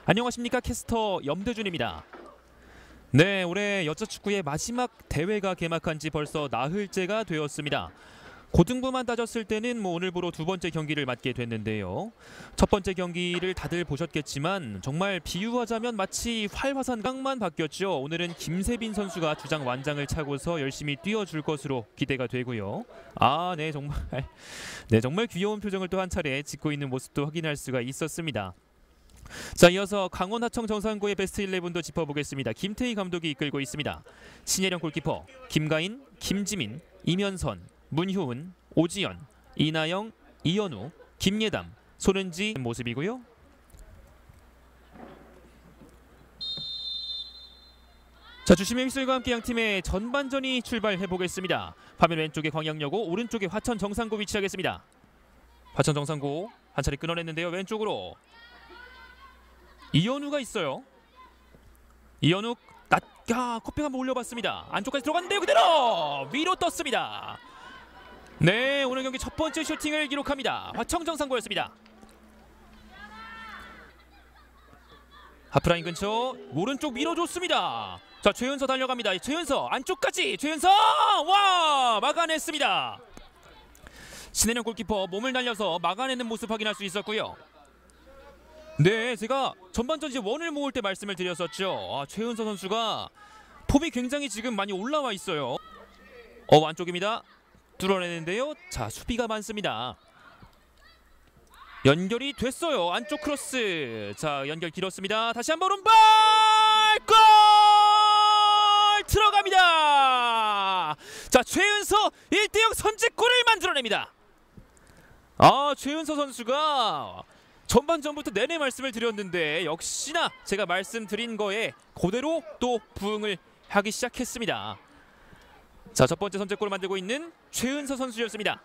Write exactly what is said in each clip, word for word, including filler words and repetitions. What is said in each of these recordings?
안녕하십니까, 캐스터 염대준입니다. 네, 올해 여자축구의 마지막 대회가 개막한 지 벌써 나흘째가 되었습니다. 고등부만 따졌을 때는 뭐 오늘부로 두 번째 경기를 맞게 됐는데요. 첫 번째 경기를 다들 보셨겠지만 정말 비유하자면 마치 활화산강만 바뀌었죠. 오늘은 김세빈 선수가 주장 완장을 차고서 열심히 뛰어줄 것으로 기대가 되고요. 아, 네, 정말 네, 정말 귀여운 표정을 또 한 차례 짓고 있는 모습도 확인할 수가 있었습니다. 자, 이어서 강원 하청 정상고의 베스트 십일도 짚어보겠습니다. 김태희 감독이 이끌고 있습니다. 신예령 골키퍼, 김가인, 김지민, 이면선, 문효은, 오지연, 이나영, 이현우, 김예담, 손은지 모습이고요. 자, 주심의 휘슬과 함께 양 팀의 전반전이 출발해 보겠습니다. 화면 왼쪽에 광양여고, 오른쪽에 화천 정상고 위치하겠습니다. 화천 정상고 한 차례 끊어냈는데요. 왼쪽으로 이현우가 있어요. 이현우 낮, 야, 커핑 한번 올려봤습니다. 안쪽까지 들어갔는데요. 그대로 위로 떴습니다. 네, 오늘 경기 첫 번째 슈팅을 기록합니다. 화청정상고였습니다. 하프라인 근처 오른쪽 밀어줬습니다. 자, 최은서 달려갑니다. 최은서 안쪽까지, 최은서 와, 막아냈습니다. 신혜령 골키퍼 몸을 날려서 막아내는 모습 확인할 수 있었고요. 네, 제가 전반전 이제 원을 모을 때 말씀을 드렸었죠. 아, 최은서 선수가 폼이 굉장히 지금 많이 올라와 있어요. 어, 안쪽입니다. 뚫어내는데요. 자, 수비가 많습니다. 연결이 됐어요. 안쪽 크로스. 자, 연결 길었습니다. 다시 한번 오른발 골! 들어갑니다. 자, 최은서 일 대 영 선제골을 만들어냅니다. 아, 최은서 선수가 전반전부터 내내 말씀을 드렸는데 역시나 제가 말씀드린 거에 그대로 또 부응을 하기 시작했습니다. 자, 첫 번째 선제골을 만들고 있는 최은서 선수였습니다.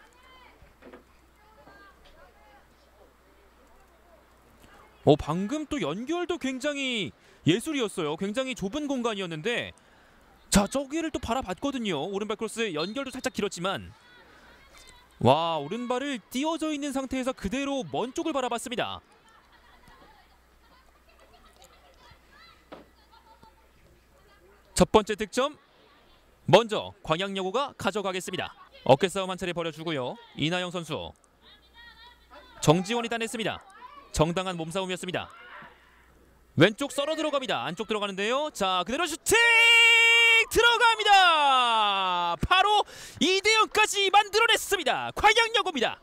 어, 방금 또 연결도 굉장히 예술이었어요. 굉장히 좁은 공간이었는데 자, 저기를 또 바라봤거든요. 오른발 크로스 연결도 살짝 길었지만 와, 오른발을 띄워져 있는 상태에서 그대로 먼 쪽을 바라봤습니다. 첫 번째 득점 먼저 광양여고가 가져가겠습니다. 어깨싸움 한 차례 벌여주고요. 이나영 선수, 정지원이 따냈습니다. 정당한 몸싸움이었습니다. 왼쪽 썰어 들어갑니다. 안쪽 들어가는데요. 자, 그대로 슈팅 들어갑니다. 바로 이 대 영까지 만들어냈습니다. 광양여고입니다.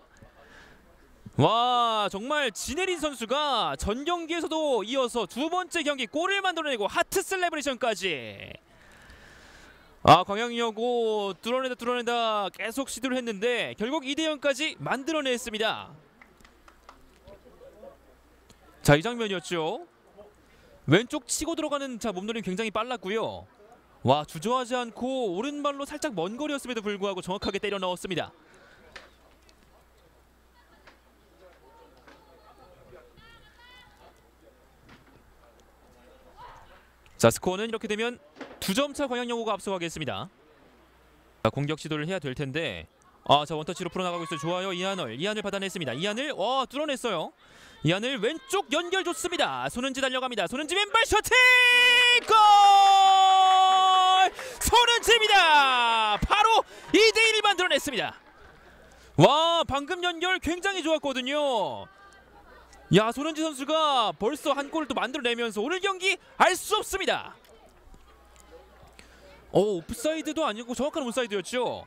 와, 정말 진혜린 선수가 전 경기에서도 이어서 두 번째 경기 골을 만들어내고 하트 셀레브레이션까지. 아, 광양여고 뚫어낸다 뚫어낸다 계속 시도를 했는데 결국 이 대 영까지 만들어냈습니다. 자, 이 장면이었죠. 왼쪽 치고 들어가는 자 몸놀림 굉장히 빨랐고요. 와, 주저하지 않고 오른발로 살짝 먼 거리였음에도 불구하고 정확하게 때려 넣었습니다. 자, 스코어는 이렇게 되면 두 점 차 광양여고가 앞서가겠습니다. 자, 공격 시도를 해야 될 텐데 아, 자, 원터치로 풀어나가고 있어요. 좋아요. 이한을 이한을 받아냈습니다. 이한을 와, 뚫어냈어요. 이한을 왼쪽 연결 좋습니다. 손은지 달려갑니다. 손은지 왼발 셔팅 골! 손은지입니다. 바로 이 대 일 만들어냈습니다. 와, 방금 연결 굉장히 좋았거든요. 야, 손은지 선수가 벌써 한 골을 또 만들어내면서 오늘 경기 알 수 없습니다. 어, 오프사이드도 아니고 정확한 온사이드였죠.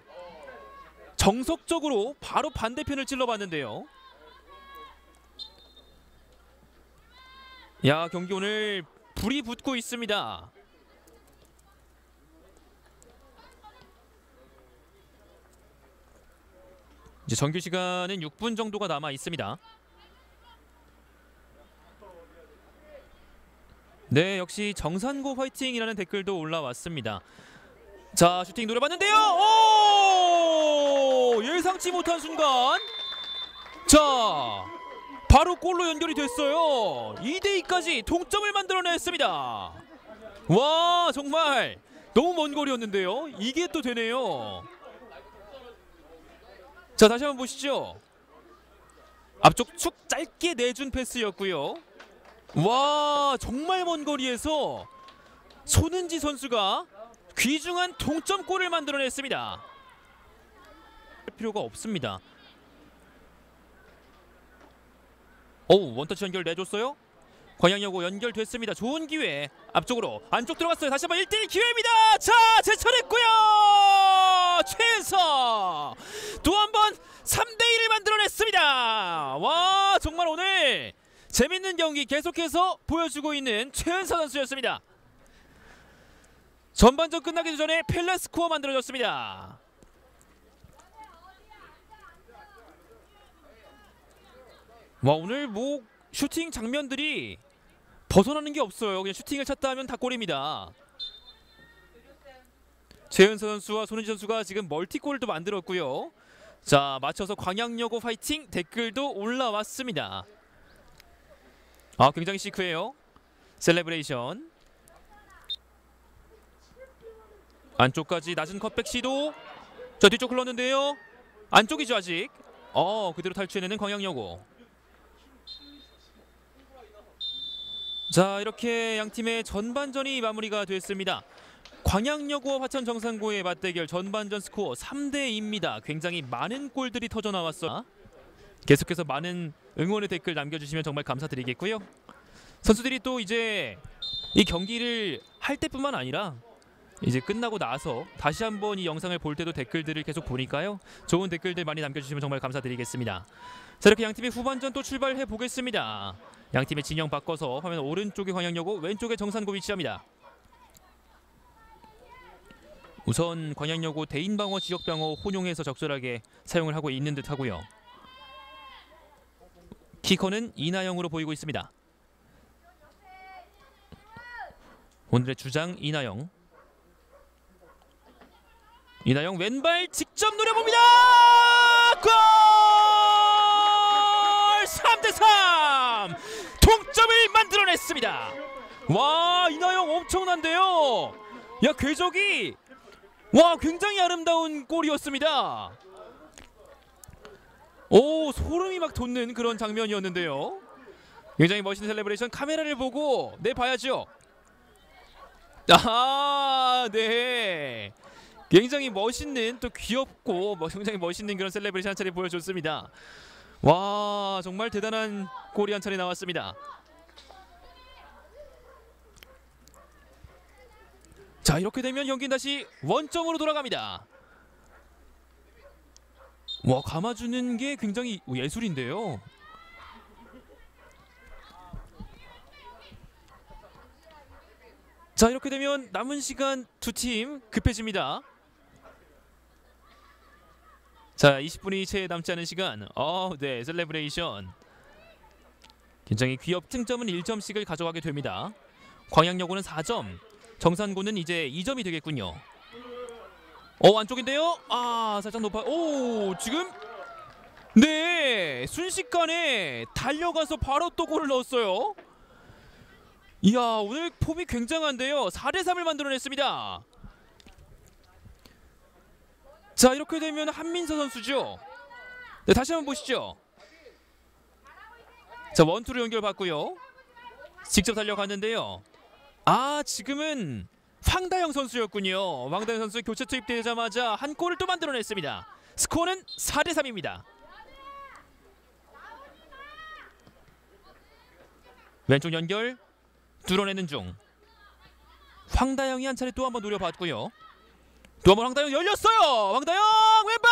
정석적으로 바로 반대편을 찔러봤는데요. 야, 경기 오늘 불이 붙고 있습니다. 이제 정규 시간은 육 분 정도가 남아 있습니다. 네, 역시 정산고 화이팅이라는 댓글도 올라왔습니다. 자, 슈팅 노려봤는데요. 오! 예상치 못한 순간. 자, 바로 골로 연결이 됐어요. 이 대 이까지 동점을 만들어냈습니다. 와, 정말 너무 먼 거리였는데요. 이게 또 되네요. 자, 다시 한번 보시죠. 앞쪽 축 짧게 내준 패스였고요. 와, 정말 먼 거리에서 손은지 선수가 귀중한 동점골을 만들어냈습니다. 필요가 없습니다. 오, 원터치 연결 내줬어요. 광양여고 연결됐습니다. 좋은 기회. 앞쪽으로 안쪽 들어갔어요. 다시 한번 일 대 일 기회입니다. 자, 제쳐냈고요. 최은서 또 한 번 삼 대 일을 만들어냈습니다. 와, 정말 오늘 재밌는 경기 계속해서 보여주고 있는 최은서 선수였습니다. 전반전 끝나기 전에 펠레 스코어 만들어졌습니다. 와, 오늘 뭐 슈팅 장면들이 벗어나는 게 없어요. 그냥 슈팅을 찼다 하면 다 골입니다. 최은서 선수와 손은지 선수가 지금 멀티골을 또 만들었고요. 자, 맞춰서 광양여고 파이팅 댓글도 올라왔습니다. 아, 굉장히 시크해요. 셀레브레이션. 안쪽까지 낮은 컷백 시도. 자, 뒤쪽 흘렀는데요. 안쪽이죠 아직. 어, 그대로 탈취해내는 광양여고. 자, 이렇게 양팀의 전반전이 마무리가 됐습니다. 광양여고와 화천정산고의 맞대결 전반전 스코어 삼 대 이입니다. 굉장히 많은 골들이 터져 나왔어. 계속해서 많은 응원의 댓글 남겨주시면 정말 감사드리겠고요. 선수들이 또 이제 이 경기를 할 때뿐만 아니라 이제 끝나고 나서 다시 한번 이 영상을 볼 때도 댓글들을 계속 보니까요. 좋은 댓글들 많이 남겨주시면 정말 감사드리겠습니다. 자, 이렇게 양팀의 후반전 또 출발해 보겠습니다. 양팀의 진영 바꿔서 화면 오른쪽에 광양여고, 왼쪽에 정산고 위치합니다. 우선 광양여고 대인방어, 지역방어 혼용해서 적절하게 사용을 하고 있는 듯 하고요. 키커는 이나영으로 보이고 있습니다. 오늘의 주장 이나영. 이나영 왼발 직접 노려봅니다. 골! 삼 대 삼! 동점을 만들어냈습니다. 와, 이나영 엄청난데요. 야, 궤적이 와, 굉장히 아름다운 골이었습니다. 오, 소름이 막 돋는 그런 장면이었는데요. 굉장히 멋있는 셀레브레이션. 카메라를 보고 네, 봐야죠. 아, 네. 굉장히 멋있는, 또 귀엽고 굉장히 멋있는 그런 셀레브레이션 한 차례 보여줬습니다. 와, 정말 대단한 골이 한 차례 나왔습니다. 자, 이렇게 되면 경기는 다시 원점으로 돌아갑니다. 와, 감아주는 게 굉장히 예술인데요. 자, 이렇게 되면 남은 시간 두 팀 급해집니다. 자, 이십 분이 채 남지 않은 시간. 어, 네, 셀레브레이션. 굉장히 귀엽. 승점은 일 점씩을 가져가게 됩니다. 광양여고는 사 점, 정산고는 이제 이 점이 되겠군요. 어, 안쪽인데요. 아, 살짝 높아. 오, 지금 네, 순식간에 달려가서 바로 또 골을 넣었어요. 이야, 오늘 폼이 굉장한데요. 사 대 삼을 만들어냈습니다. 자, 이렇게 되면 한민서 선수죠. 네, 다시 한번 보시죠. 자, 원투로 연결받고요. 직접 달려갔는데요. 아, 지금은 황다영 선수였군요. 황다영 선수 교체 투입되자마자 한 골을 또 만들어냈습니다. 스코어는 사 대 삼입니다. 왼쪽 연결 뚫어내는 중. 황다영이 한 차례 또 한번 노려봤고요. 또 한번 황다영 열렸어요. 황다영 왼발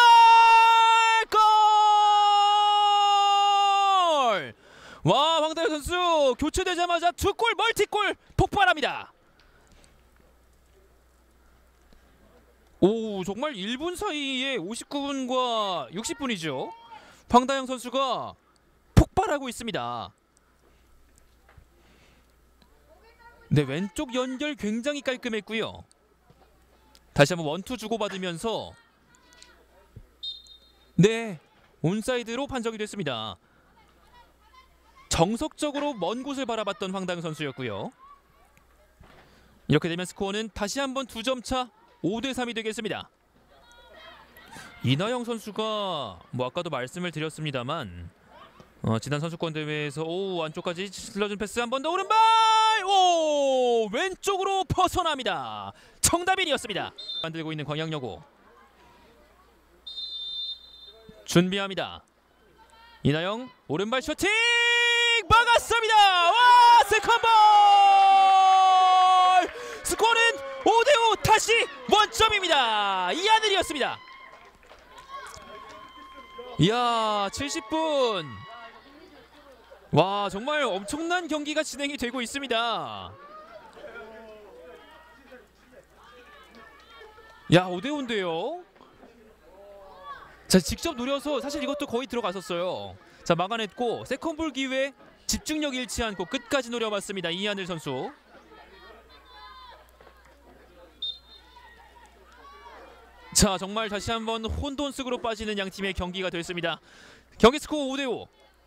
골! 와, 황다영 선수 교체되자마자 두 골 멀티골 폭발합니다. 오, 정말 일 분 사이에 오십구 분과 육십 분이죠. 황다영 선수가 폭발하고 있습니다. 네, 왼쪽 연결 굉장히 깔끔했고요. 다시 한번 원투 주고받으면서 네, 온사이드로 판정이 됐습니다. 정석적으로 먼 곳을 바라봤던 황다영 선수였고요. 이렇게 되면 스코어는 다시 한번 두 점 차 오 대 삼이 되겠습니다. 이나영 선수가 뭐 아까도 말씀을 드렸습니다만 어, 지난 선수권 대회에서 오 안쪽까지 슬러준 패스 한 번 더 오른발 오 왼쪽으로 벗어납니다. 정다빈이었습니다. 만들고 있는 광양여고 준비합니다. 이나영 오른발 슈팅 막았습니다. 와 세컨볼 스코어는 오 대 오 다시 원점입니다. 이하늘이었습니다. 이야 칠십 분 와 정말 엄청난 경기가 진행이 되고 있습니다. 야 오 대 오인데요. 자 직접 노려서 사실 이것도 거의 들어갔었어요. 자 막아냈고 세컨볼 기회 집중력 잃지 않고 끝까지 노려봤습니다. 이하늘 선수. 자 정말 다시 한번 혼돈속으로 빠지는 양팀의 경기가 됐습니다. 경기 스코어 오 대 오.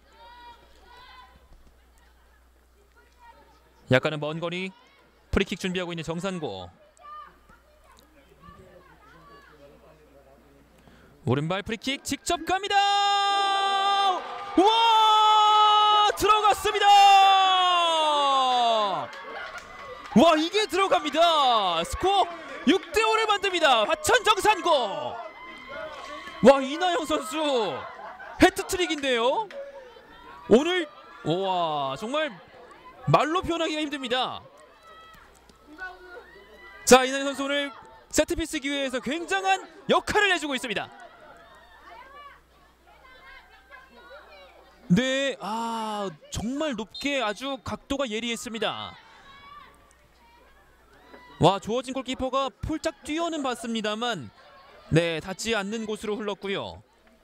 약간은 먼 거리 프리킥 준비하고 있는 정산고. 오른발 프리킥 직접 갑니다. 와 들어갔습니다. 와 이게 들어갑니다. 스코어 육 대 오를 만듭니다. 화천 정산고. 와 이나영 선수 해트트릭인데요. 오늘 와 정말 말로 표현하기가 힘듭니다. 자 이나영 선수 오늘 세트피스 기회에서 굉장한 역할을 해주고 있습니다. 네, 아 정말 높게 아주 각도가 예리했습니다. 와 주어진 골키퍼가 폴짝 뛰어는 봤습니다만 네 닿지 않는 곳으로 흘렀고요.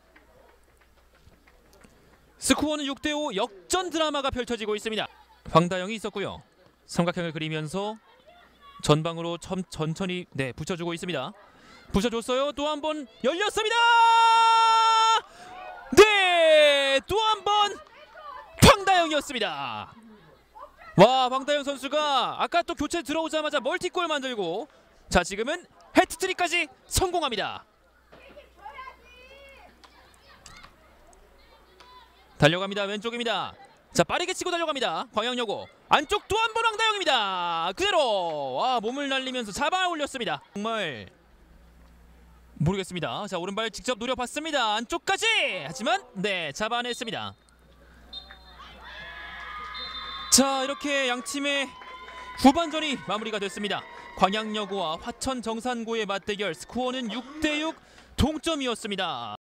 스코어는 육 대 오 역전 드라마가 펼쳐지고 있습니다. 황다영이 있었고요. 삼각형을 그리면서 전방으로 천, 천천히 네 붙여주고 있습니다. 붙여줬어요. 또 한 번 열렸습니다. 네, 또 한 번 황다영이었습니다. 와 황다영 선수가 아까 또 교체 들어오자마자 멀티골 만들고 자 지금은 해트트릭까지 성공합니다. 달려갑니다. 왼쪽입니다. 자 빠르게 치고 달려갑니다. 광양여고 안쪽 또 한 번 황다영입니다. 그대로 와 몸을 날리면서 잡아 올렸습니다. 정말 모르겠습니다. 자 오른발 직접 노려봤습니다. 안쪽까지 하지만 네 잡아냈습니다. 자 이렇게 양팀의 후반전이 마무리가 됐습니다. 광양여고와 화천 정산고의 맞대결 스코어는 육 대 육 동점이었습니다.